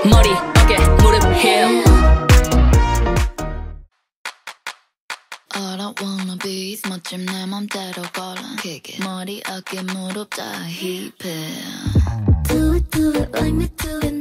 머리, 어깨, 무릎, 힙. All I wanna be is 멋짐 내 맘대로 걸어 Kick it 머리, 어깨, 무릎 다 힙해 Do it like me do it